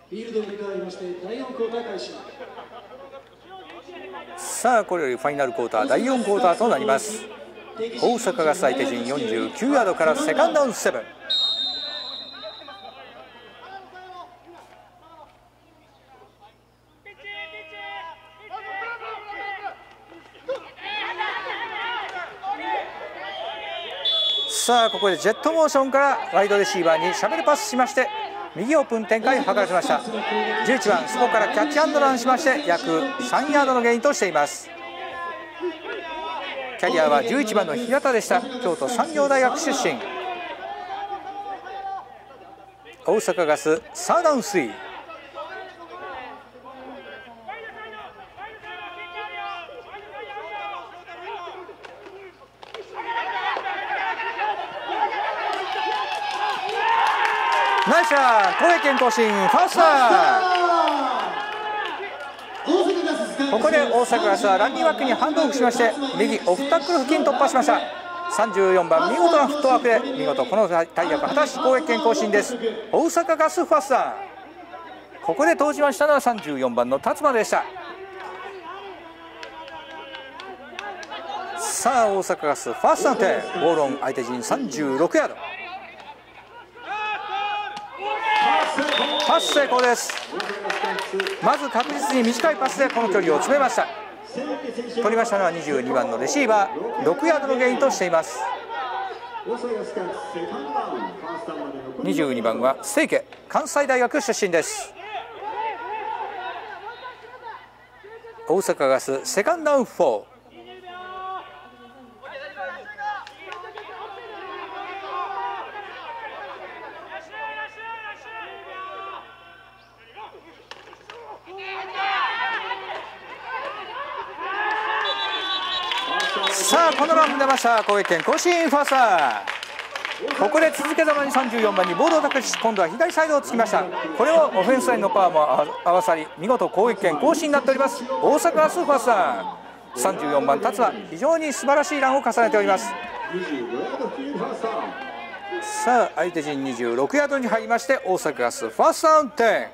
フィールドに変わりまして第4クォーター開始。 さあこれよりファイナルクォーター第4クォーターとなります。大阪ガス相手陣49ヤードからセカンドダウン7。さあここでジェットモーションからワイドレシーバーにシャベルパスしまして右オープン展開を図らせました。11番そこからキャッチアンドランしまして約3ヤードのゲインとしています。キャリアは11番の平田でした。京都産業大学出身。大阪ガスサーダウン3。ナイスラン攻撃権更新ファーストダウン。ここで大阪ガスはランニングバックにハンドオフしまして右オフタックル付近突破しました。34番見事なフットワークで見事この大役果たし攻撃権更新です。大阪ガスファーストダウン。ここで投じましたのは34番の辰馬でした。さあ大阪ガスファーストダウン点ボールオン相手陣36ヤード。パス成功です。まず確実に短いパスでこの距離を詰めました。取りましたのは22番のレシーバー6ヤードのゲインとしています。22番は清家関西大学出身です。大阪ガスセカンドダウン4。さあこのラン出ました攻撃権更新ファーストダウン。ここで続けざまに34番にボールを託し今度は左サイドをつきました。これをオフェンスラインのパワーも合わさり見事攻撃権更新になっております。大阪ガスファーストダウン。34番達は非常に素晴らしいランを重ねております。さあ相手陣26ヤードに入りまして大阪ガスファーストダウン点。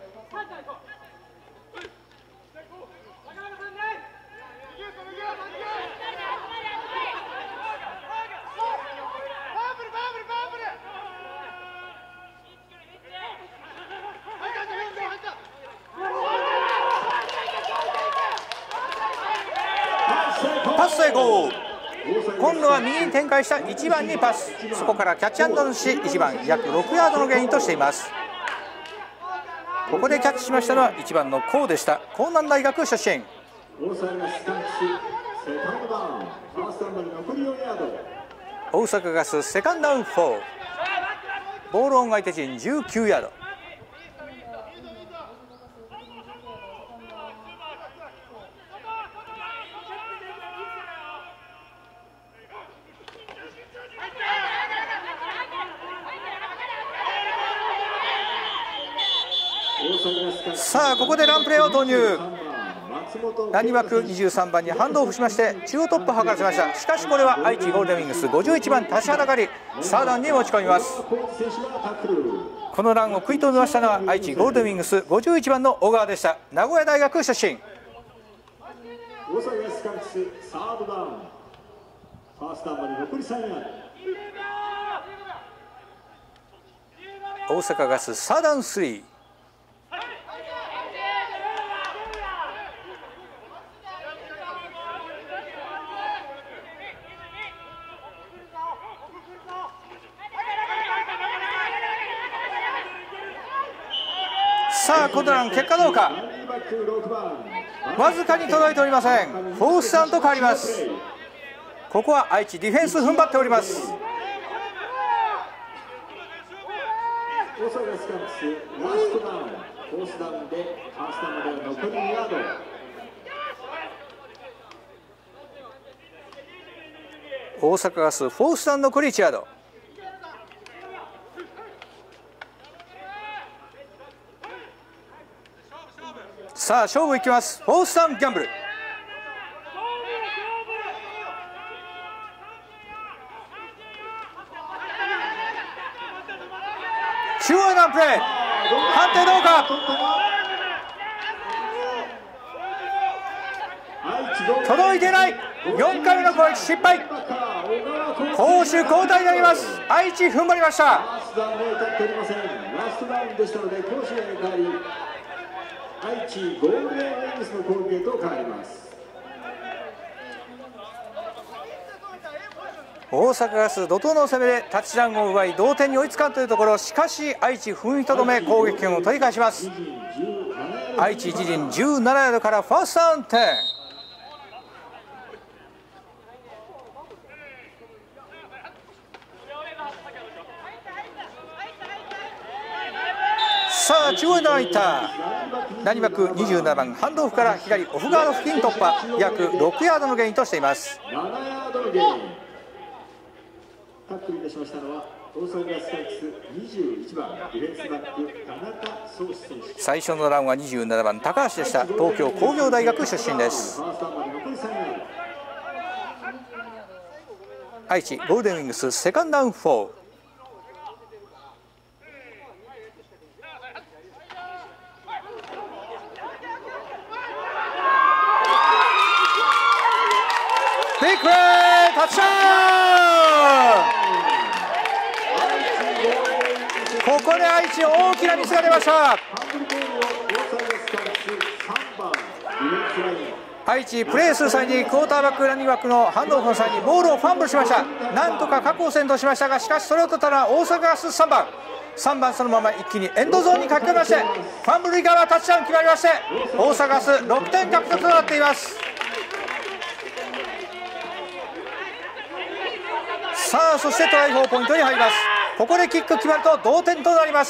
パス成功。今度は右に展開した1番にパス、そこからキャッチアンドランし1番約6ヤードのゲインとしています。ここでキャッチしましたのは1番の高でした。江南大学出身。大阪ガスセカンドダウン4。ボールオン相手陣19ヤード。さあここでランプレーを投入。ランニバック23番にハンドオフしまして中央突破を図らせました。しかしこれは愛知ゴールデンウィングス51番立原がりサーダウンに持ち込みます。このランを食い止めましたのは愛知ゴールデンウィングス51番の小川でした。名古屋大学出身。大阪ガスサーダウン3。さあこのラン結果どうか。わずかに届いておりません。フォースダウンと変わります。ここは愛知ディフェンス踏ん張っております。大阪ガスフォースダウン残り1ヤード。さあ勝負いきます。フォースダウンギャンブル。中央のプレー判定ょうか。届いてない。4回目の攻撃失敗。攻守交代になります。愛知踏ん張りました。 ラストダウンでしたので攻守へ変わり愛知ゴールデンウィングスの攻撃へと変わります。 大阪ガス怒涛の攻めでタッチダウンを奪い同点に追いつかんというところ、しかし愛知踏みとどめ攻撃権を取り返します。愛知自陣17ヤードからファーストダウン点。さあ中央にいった何枠27番ハンドオフから左オフガード付近突破、約6ヤードのゲインとしています。 7ヤードのゲイン。タックルいたしましたのは大阪ガスタイクス21番ディフェンスバック田中壮志選手。 最初のランは27番高橋でした。東京工業大学出身です。愛知ゴールデンウィングスセカンドダウン4。ビッグプレータッチダウン。ここで愛知大きなミスが出ました。愛知プレーする際にクォーターバックランニングバックのハンドオフの際にボールをファンブルしました。なんとか確保戦としましたが、しかしそれを取ったのは大阪ガス3番そのまま一気にエンドゾーンに書き込みまして、ファンブル以外はタッチダウン決まりまして、大阪ガス6点獲得となっています。さあそしてトライ4ポイントに入ります。ここでキック決まると同点となります。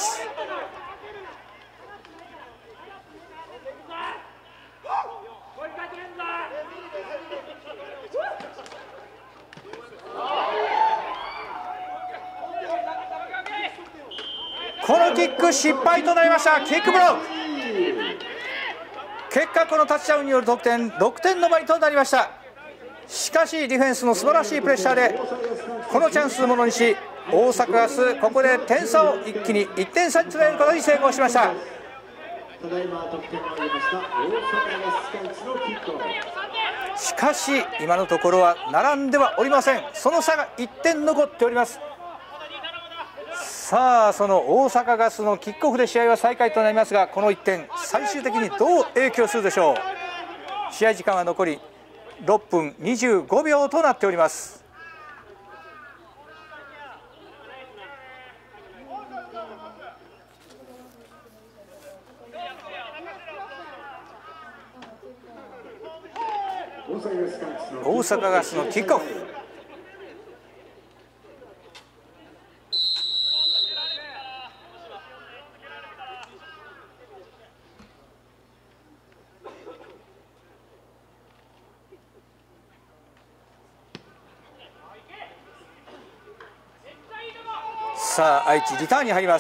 このキック失敗となりました。キックブロック。結果このタッチダウンによる得点6点止まりとなりました。しかしディフェンスの素晴らしいプレッシャーでこのチャンスをものにし、大阪ガスここで点差を一気に1点差に詰めることに成功しました。しかし今のところは並んではおりません。その差が1点残っております。さあその大阪ガスのキックオフで試合は再開となりますが、この1点最終的にどう影響するでしょう。試合時間は残り6分25秒となっております。大阪ガスのキックオフ。さあ愛知リターンに入ります。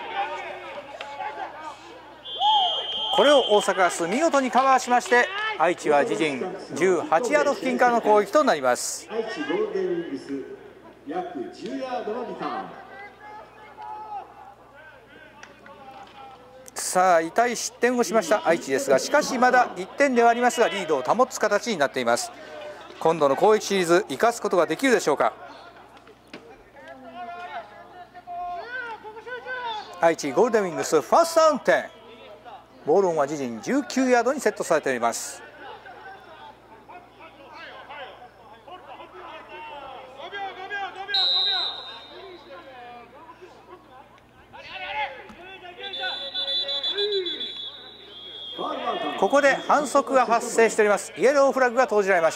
これを大阪ガス見事にカバーしまして、愛知は自陣18ヤード付近からの攻撃となります。 愛知ゴールデンウィングス約10ヤードのリターン。 さあ痛い失点をしました愛知ですが、しかしまだ1点ではありますがリードを保つ形になっています。今度の攻撃シリーズ生かすことができるでしょうか。愛知ゴールデンウィングスファーストダウン点。ボールオンは自陣19ヤードにセットされております。ここで反則が発生しております。イエローフラッグが投じられました。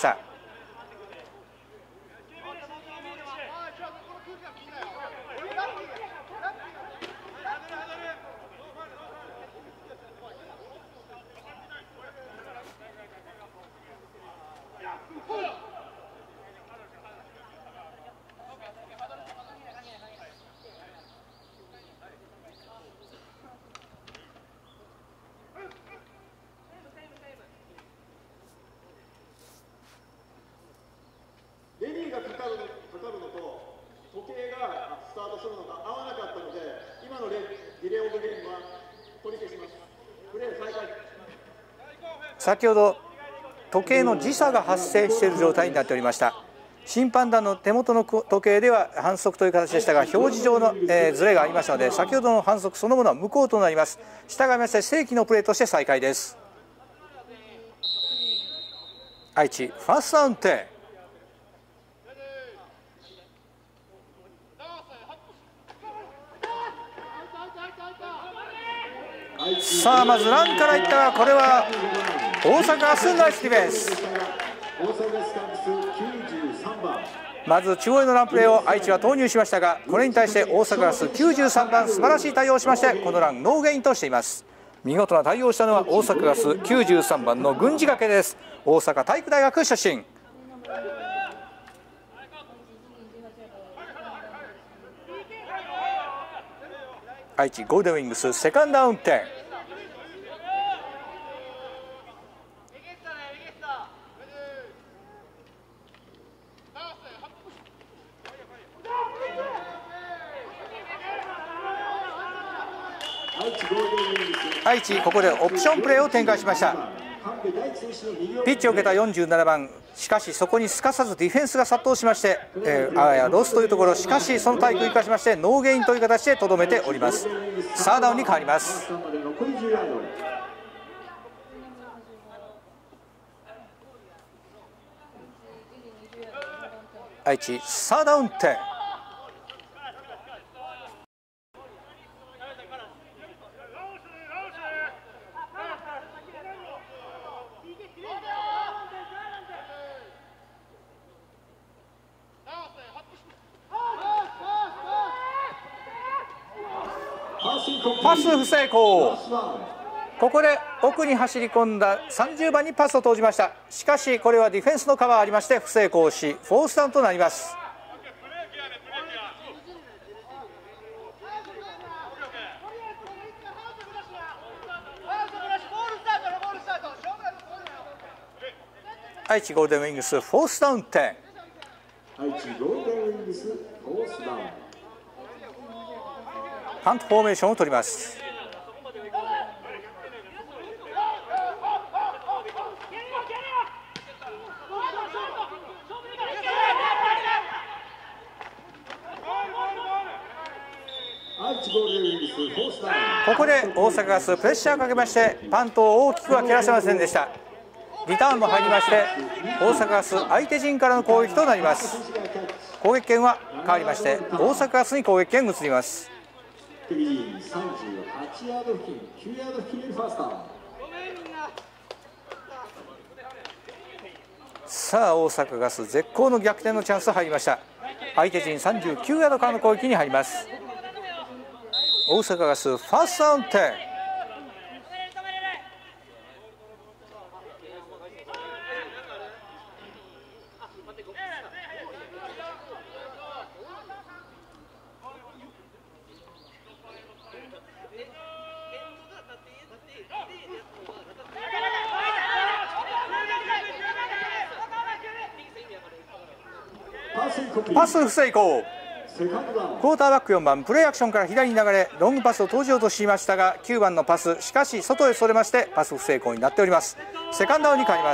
先ほど時計の時差が発生している状態になっておりました。審判団の手元の時計では反則という形でしたが、表示上のズレがありましたので、先ほどの反則そのものは無効となります。従いまして正規のプレーとして再開です。愛知ファーストダウンテン。さあまずランからいったが、これは大阪ガスナイスディフェンス。まず中央へのランプレーを愛知は投入しましたが、これに対して大阪ガス93番素晴らしい対応をしまして、このランノーゲインとしています。見事な対応をしたのは大阪ガス93番の郡司掛です。大阪体育大学出身。愛知ゴールデンウィングスセカンドダウン10。愛知ここでオプションプレーを展開しました。ピッチを受けた47番、しかしそこにすかさずディフェンスが殺到しまして、あわやロスというところ、しかしその体育を生かしましてノーゲインという形でとどめております。サーダウンに変わります。愛知サーダウン10。パス不成功。ここで奥に走り込んだ30番にパスを投じました。しかしこれはディフェンスのカバーありまして不成功し、フォースダウンとなります。愛知ゴールデンウィングスフォースダウン10。 愛知ゴールデンウィングスフォースダウン。 パントフォーメーションを取ります。ここで大阪ガスプレッシャーをかけましてパントを大きくは蹴らせませんでした。リターンも入りまして大阪ガス相手陣からの攻撃となります。攻撃権は変わりまして大阪ガスに攻撃権が移ります。 38ヤード付近、9ヤード付近にファースター。 さあ大阪ガス絶好の逆転のチャンス入りました。相手陣39ヤードからの攻撃に入ります。大阪ガスファーストダウン10。パス不成功。クォーターバック4番プレーアクションから左に流れロングパスを投じようとしましたが9番のパスしかし外へそれましてパス不成功になっております。セカンドダウンに変わります。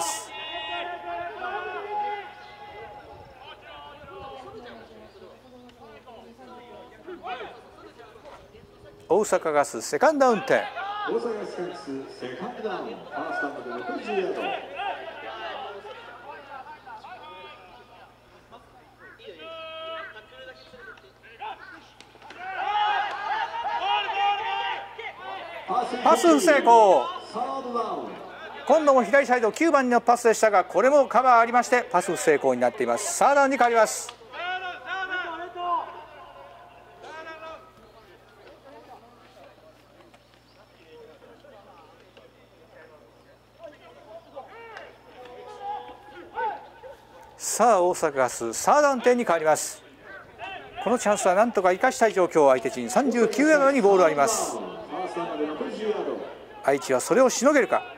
大阪ガスセカンドダウン10。 大阪ガスセカンドダウンファーストアウトで残り10ヤード。 パス不成功。今度も左サイド9番のパスでしたがこれもカバーありましてパス不成功になっています。サーダウンに変わります。さあ大阪ガスサーダウン10に変わります。このチャンスはなんとか生かしたい状況。相手陣39ヤードにボールあります。愛知はそれをしのげるか。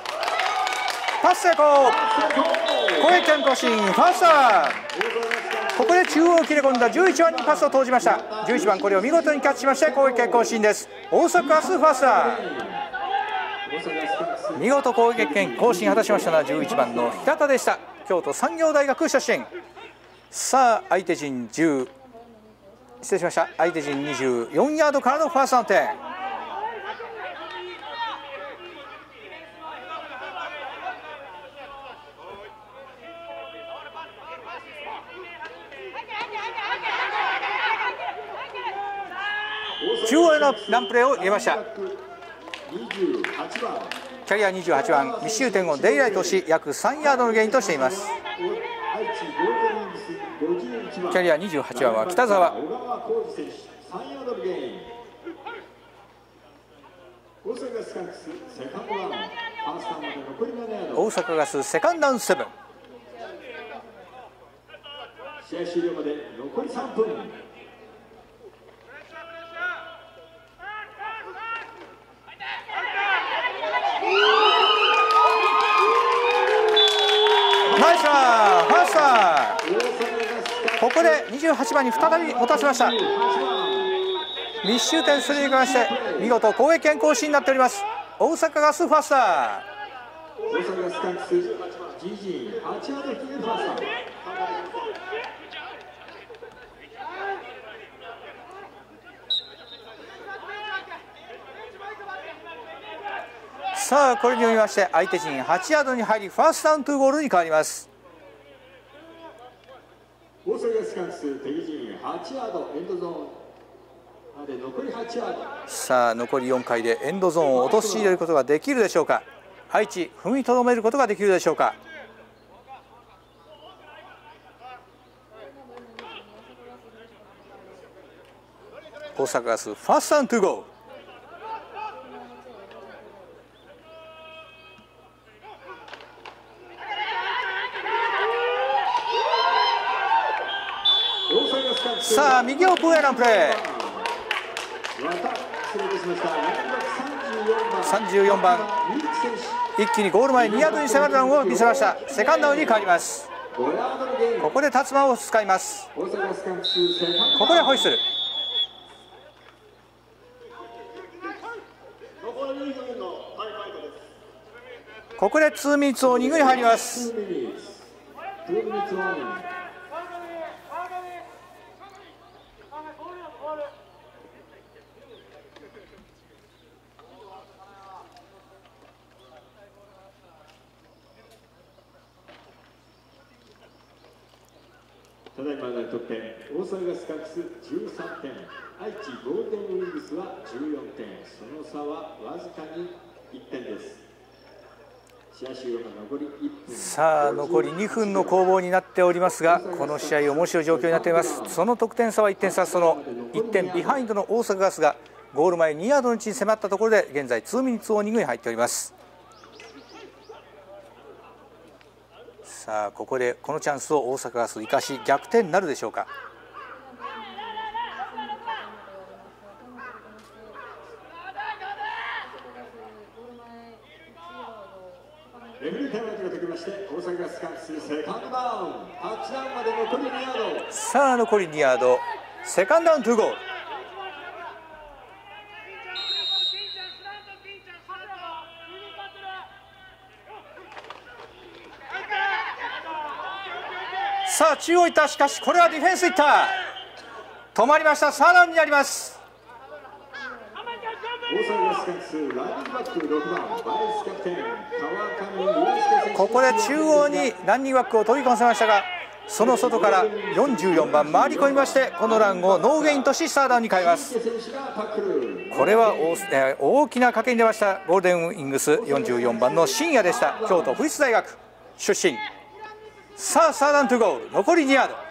パス成功。攻撃権更新ファーストダウン。 ここで中央を切れ込んだ11番にパスを投じました。11番これを見事にキャッチしまして攻撃権更新です。大阪ガスファースター、見事攻撃権更新果たしましたのは11番の平田でした。京都産業大学出身。さあ相手陣10、失礼しました、相手陣24ヤードからのファーストアンテン。中央へのランプレーを入れました。キャリア28番密集点をデイライトし約3ヤードのゲインとしています。キャリア28番は北沢。大阪ガスセカンドダウン7。 試合終了まで残り3分。 ナイスランファースター。ここで28番に再び持たせました。密集点スリーがして見事攻撃権更新になっております。大阪ガスファースター。 大阪ガスカンクス GG 8ヤードファースター。 さあこれによりまして相手陣8ヤードに入りファーストダウン2ゴールに変わります。 大阪ガスカンクス敵陣8ヤードエンドゾーンまで残り8ヤード。 さあ残り4回でエンドゾーンを落とし入れることができるでしょうか。愛知踏みとどめることができるでしょうか。大阪ガスファーストダウン2ゴール。さあ右オープンへのプレー。34番一気にゴール前2ヤードに迫るランを見せました。セカンドダウンに変わります。ここで達馬を使います。ここでホイッスル。ここで2ミニッツオーニングに入ります。 ただいまの得点、大阪ガスカンクス13点、愛知ゴールデンウィングスは14点、その差はわずかに1点です。試合終了が残り1分。 さあ残り2分の攻防になっておりますが、この試合面白い状況になっています。その得点差は1点差、その1点ビハインドの大阪ガスがゴール前2ヤードの位置に迫ったところで現在2ミニッツオーニングに入っております。さあここでこのチャンスを大阪ガス生かし逆転なるでしょうか。 レフェリータイムアウトが解きまして大阪ガスカンクスセカンドダウンタッチダウンまで残り2ヤード。 さあ残り2ヤードセカンドダウン2ゴール。さあ中央いった。しかしこれはディフェンスいった。止まりました。サーダウンになります。ここで中央にランニングバックを飛び込ませましたが、その外から44番回り込みましてこのランをノーゲインとしサーダウンに変えます。これは大きな賭けに出ました。ゴールデンウィングス44番の深夜でした。京都府立大学出身。さあサーダウン2ゴール残り2ヤード。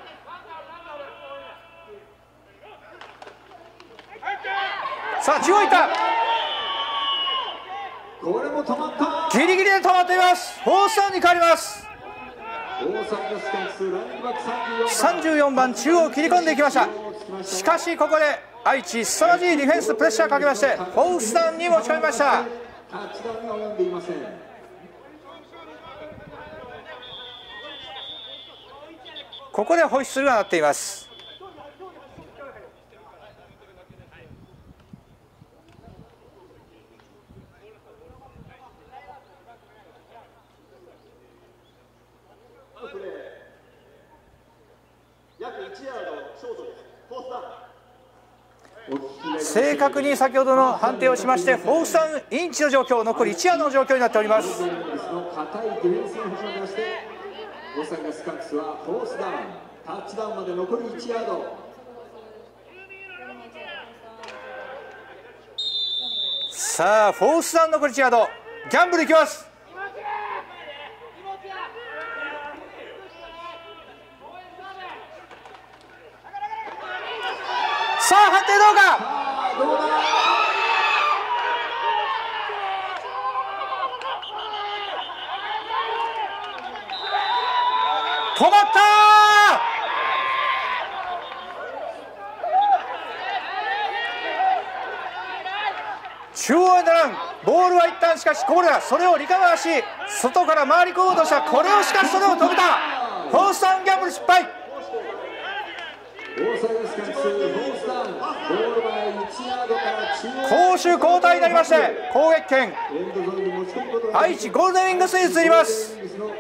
さあ中央いった。ギリギリで止まっています。フォースダウンに変わります。34番中央切り込んでいきました。しかしここで愛知凄まじいディフェンスプレッシャーかけましてフォースダウンに持ち込みました。 ここでホイッスルが鳴っています。正確に先ほどの判定をしまして、フォースダウンインチの状況、残り1ヤードの状況になっております。 大阪スカンクスはフォースダウン、タッチダウンまで残り1ヤード。 さあフォースダウン残り1ヤード、ギャンブルいきます。さあ判定どうか。止まった。中央へならん、ボールは一旦しかしこぼれた。それをリカバーし外から回り込もうとした。これをしかしそれを止めた。フォースダウンギャンブル失敗。攻守交代になりまして攻撃権愛知ゴールデンウィングスに移ります。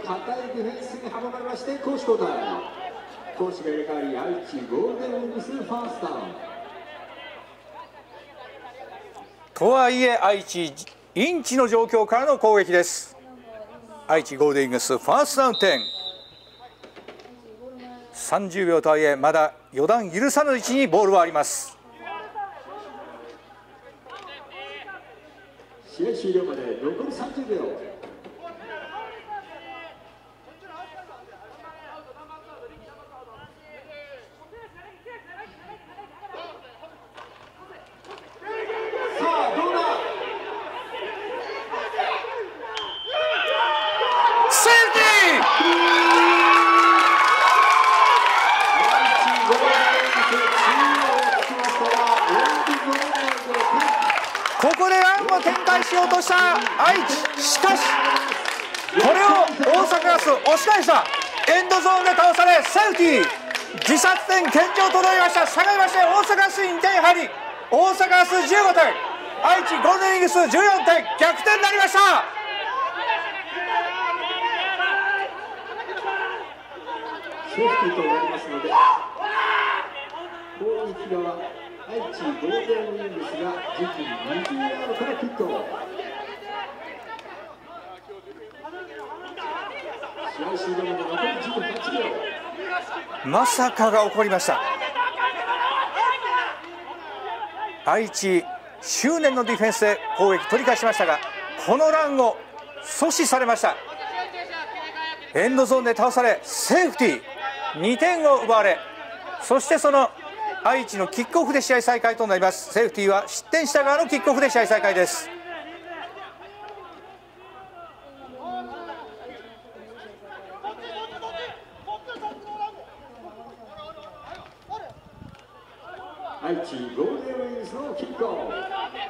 とはいえ愛知インチの状況からの攻撃です。愛知ゴールデンウィングスファーストダウン10、30秒とはいえまだ予断許さぬ位置にボールはあります。 試合終了まで残り30秒。さあどうだ。 セーフティー。ここでランを展開しようとした愛知、しかしこれを大阪ガス押し返した。エンドゾーンで倒されセーフティー。自殺点健常となりました。下がりまして大阪ガスに2点入り、大阪ガス15点、愛知ゴールデンウィングス14点、逆転になりました。 セーフティーとなりますので攻撃側愛知ゴールデンウィングスが自陣20ヤードからキックオフ。試合終了まで残り18秒。 まさかが起こりました。愛知執念のディフェンスで攻撃取り返しましたが、このランを阻止されました。エンドゾーンで倒されセーフティー、2点を奪われ、そしてその愛知のキックオフで試合再開となります。セーフティーは失点した側のキックオフで試合再開です。 愛知ゴールデンウィングスのキックオフ。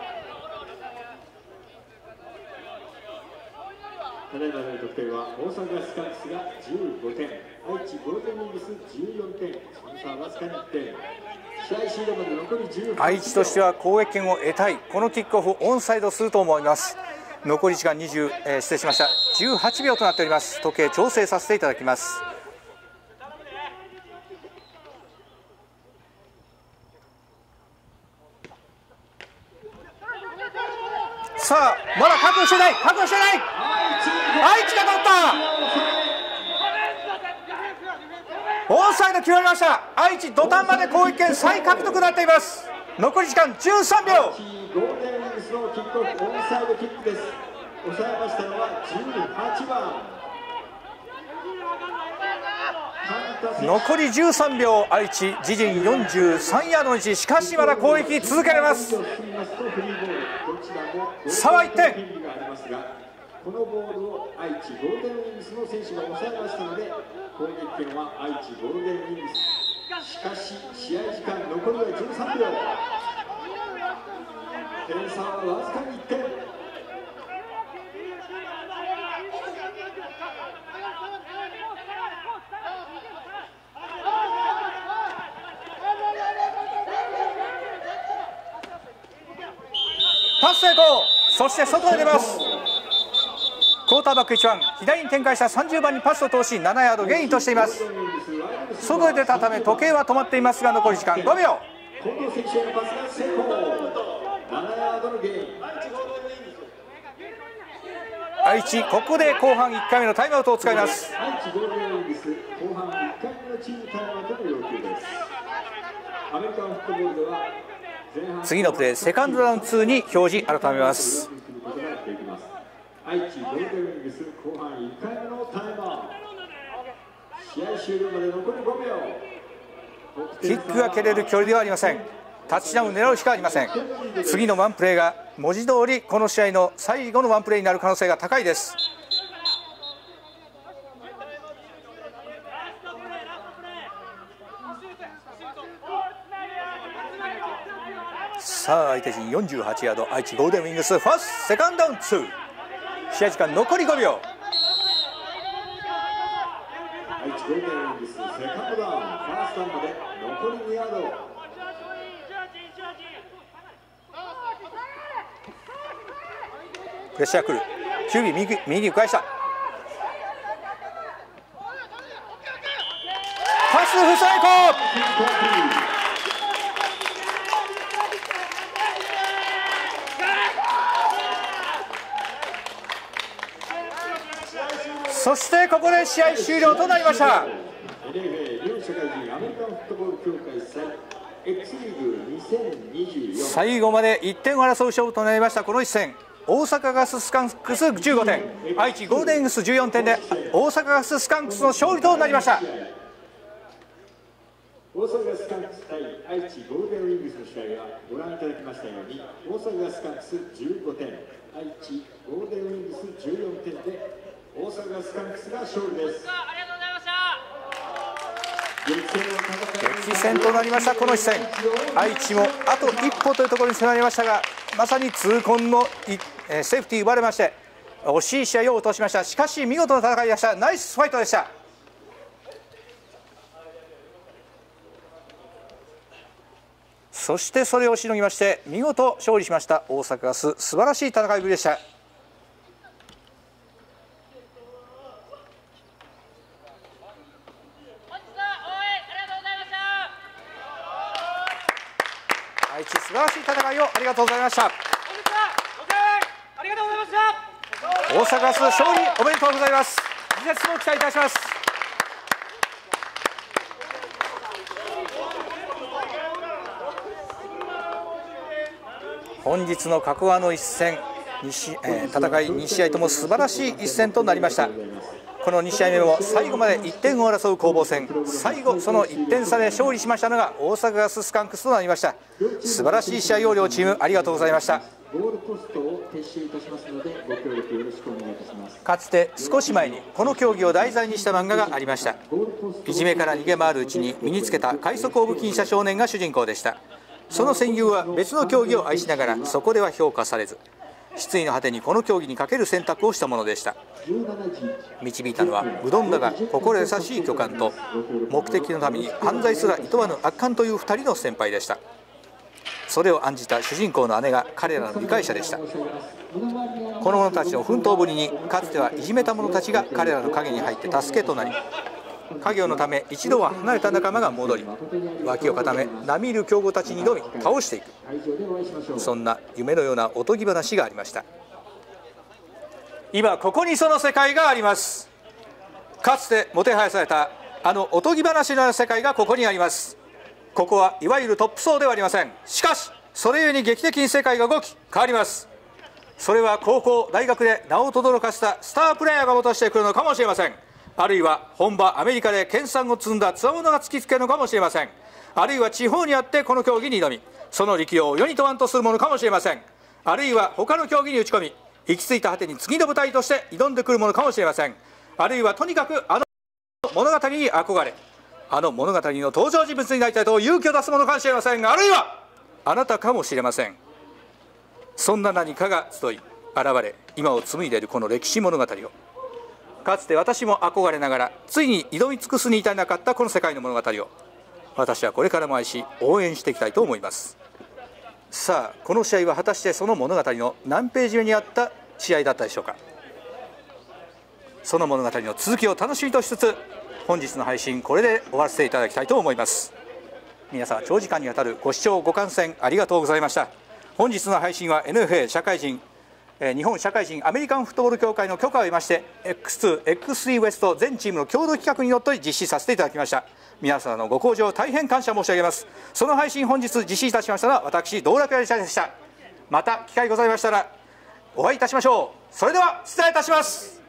ただいまの得点は大阪スカンクスが15点、愛知ゴールデンウィングス14点、その差わずかに1点。試合終了まで残り18秒。 愛知としては攻撃権を得たい。このキックオフオンサイドすると思います。残り時間失礼しました18秒となっております。時計調整させていただきます。さあまだ確保してない、確保してない。愛知が取った。オンサイド決まりました。愛知土壇場で攻撃権再獲得となっています。残り時間13秒。 ゴールデンウィングスのキックオフオンサイドキックです。抑えましたのは18番。 残り13秒。愛知自陣43ヤードの位置、しかしまだ攻撃続けられます。差は1点。 このボールを愛知ゴールデンウィングスの選手が抑えましたので攻撃権は愛知ゴールデンウィングス。しかし試合時間残りは13秒。点差はわずかに1点。 パス成功。そして外へ出ます。クォーターバック1番、左に展開した30番にパスを通し7ヤードゲインとしています。外へ出たため時計は止まっていますが、残り時間5秒。愛知、ここで後半1回目のタイムアウトを使います。次のプレー、セカンドダウン2に表示改めます。愛知ゴールデンウィングス後半1回目のタイムアウト。試合終了まで残り5秒。キックが蹴れる距離ではありません。タッチダウン狙うしかありません。次のワンプレーが文字通りこの試合の最後のワンプレーになる可能性が高いです。さあ相手陣48ヤード、愛知ゴールデンウィングスファーストセカンドダウン2。試合時間残り5秒。愛知ゴールデンウィングスセカンドダウン、ファーストダウンまで残り2ヤード。プレッシャー来る。QB 右に返した。パス不成功。そしてここで試合終了となりました。最後まで1点を争う勝負となりましたこの一戦。大阪ガススカンクス15点、愛知ゴールデンウィングス14点で大阪ガススカンクスの勝利となりました。大阪ガススカンクス対愛知ゴールデンウィングスの試合はご覧いただきましたように、大阪ガススカンクス15点、愛知ゴールデンウィングス14点で大阪ガススカンクスが勝利です。激戦となりましたこの一戦。愛知もあと一歩というところに迫りましたが、まさに痛恨のセーフティー奪われまして惜しい試合を落としました。しかし見事な戦いでした。ナイスファイトでした。そしてそれをしのぎまして見事勝利しました大阪ガス。素晴らしい戦いぶりでした。愛知素晴らしい戦いをありがとうございました。大阪ガス勝利おめでとうございます。次節も期待いたします。本日の加古川の一戦、戦い2試合とも素晴らしい一戦となりました。この2試合目も最後まで1点を争う攻防戦、最後その1点差で勝利しましたのが大阪ガススカンクスとなりました。素晴らしい試合を両チームありがとうございました。かつて少し前にこの競技を題材にした漫画がありました。いじめから逃げ回るうちに身につけた快速を武器にした少年が主人公でした。その戦友は別の競技を愛しながらそこでは評価されず、失意の果てにこの競技にかける選択をしたものでした。導いたのはうどんだが心優しい巨漢と目的のために犯罪すら厭わぬ悪漢という2人の先輩でした。それを案じた主人公の姉が彼らの理解者でした。この者たちの奮闘ぶりにかつてはいじめた者たちが彼らの影に入って助けとなり、家業のため一度は離れた仲間が戻り、脇を固め並みいる強豪たちに挑み倒していく、そんな夢のようなおとぎ話がありました。今ここにその世界があります。かつてもてはやされたあのおとぎ話のような世界がここにあります。ここはいわゆるトップ層ではありません。しかしそれゆえに劇的に世界が動き変わります。それは高校大学で名を轟かせたスタープレーヤーがもたしてくるのかもしれません。あるいは本場アメリカで研鑽を積んだ強者が突きつけるのかもしれません。あるいは地方にあってこの競技に挑みその力量を世に問わんとするものかもしれません。あるいは他の競技に打ち込み行き着いた果てに次の舞台として挑んでくるものかもしれません。あるいはとにかくあの物語に憧れあの物語の登場人物になりたいと勇気を出すものかもしれません。あるいはあなたかもしれません。そんな何かが集い現れ今を紡いでいるこの歴史物語を、かつて私も憧れながらついに挑み尽くすに至らなかったこの世界の物語を、私はこれからも愛し応援していきたいと思います。 さあこの試合は果たしてその物語の何ページ目にあった試合だったでしょうか。その物語の続きを楽しみとしつつ本日の配信これで終わらせていただきたいと思います。皆様長時間にわたるご視聴ご観戦ありがとうございました。本日の配信は NFA 社会人日本社会人アメリカンフットボール協会の許可を得まして X2、X3 ウエスト全チームの共同企画によって実施させていただきました。皆様のご厚情大変感謝申し上げます。その配信本日実施いたしましたのは私道楽屋でした。また機会ございましたらお会いいたしましょう。それでは失礼いたします。